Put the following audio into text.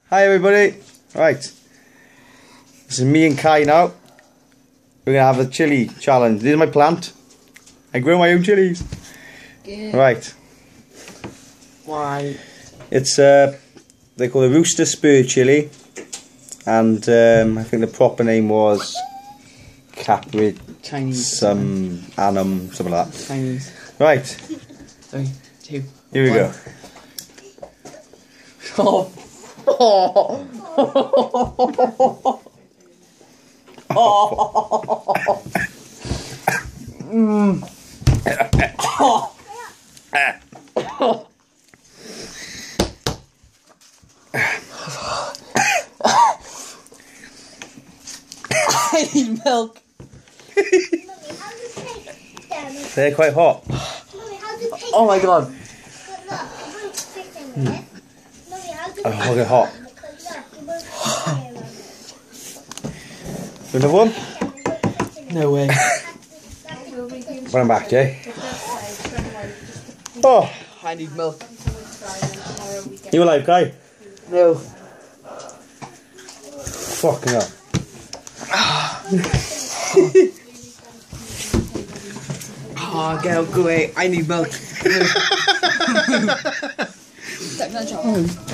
Hi everybody. Right. This is me and Kai now. We're going to have a chilli challenge. This is my plant. I grow my own chillies. Yeah. Right. Why? It's they call it Rooster spur chilli. And I think the proper name was Capri Chinese. Annum, something like that. Chinese. Right. 3, 2. Here we go. Oh. I need milk. They're quite hot. Oh my god. Oh, they're hot. Another one? No way. Put them back, Jay. Oh, I need milk. you alive, Kai? No. Fucking hell. Oh, go away. I need milk.